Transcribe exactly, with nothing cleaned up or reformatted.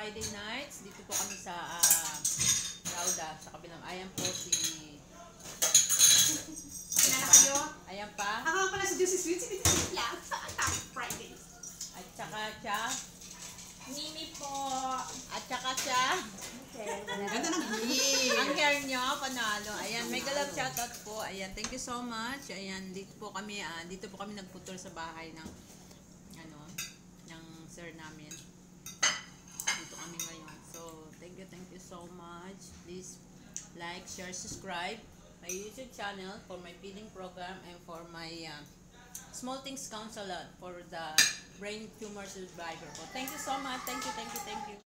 Friday nights. Dito po kami sa uh, Rauda, sa kabilang. Ayan po si... Kilala kayo? Ayan pa. Ako pala si Juicy Sweet, si Sweet lang sa Fridays. At saka siya. Mimi po. At saka siya. Okay. Ganda ng hair. Ang hair niya, panalo. Ayan, may galap shoutout po. Ayan, thank you so much. Ayan, dito po kami, uh, dito po kami nagputol sa bahay ng, ano, ng sir namin. Dito kami ngayon. So, thank you, thank you so much. Please like, share, subscribe my YouTube channel for my feeding program and for my uh, Small Things Counsel for the brain tumor survivor. Thank you so much. Thank you, thank you, thank you.